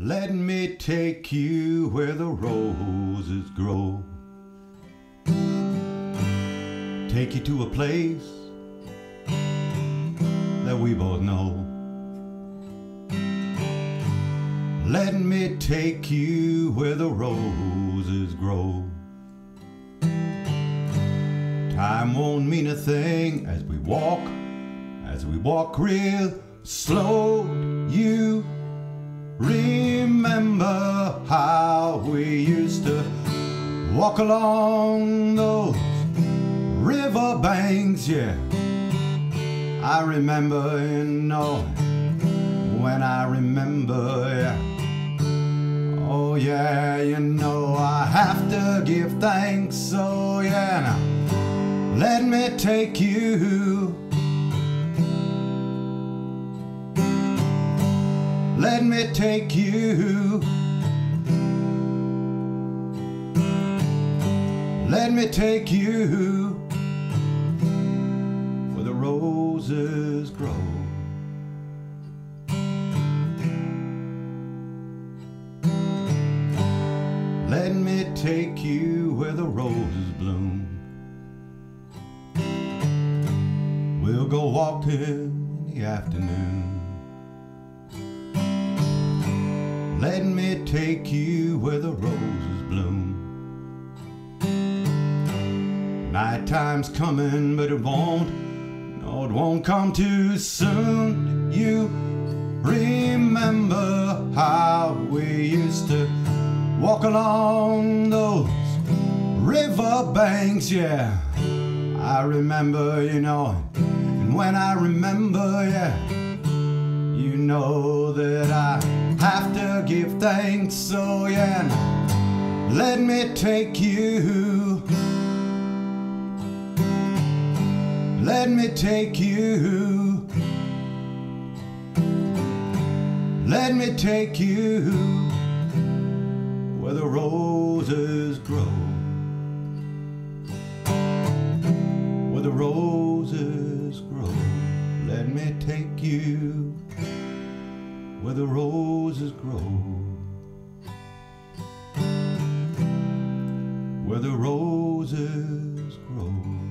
Let me take you where the roses grow. Take you to a place that we both know. Let me take you where the roses grow. Time won't mean a thing as we walk real slow. You remember how we used to walk along those river banks, yeah. I remember, you know, when I remember, yeah. Oh yeah, you know, I have to give thanks, so yeah, now let me take you. Let me take you. Let me take you where the roses grow. Let me take you where the roses bloom. We'll go walking in the afternoon. Let me take you where the roses bloom. Nighttime's coming, but it won't come too soon. You remember how we used to walk along those river banks, yeah. I remember, you know, and when I remember, yeah, you know that I have to give thanks, so yeah, let me take you. Let me take you. Let me take you where the roses grow. Where the roses grow. Let me take you where the roses grow. Where the roses grow.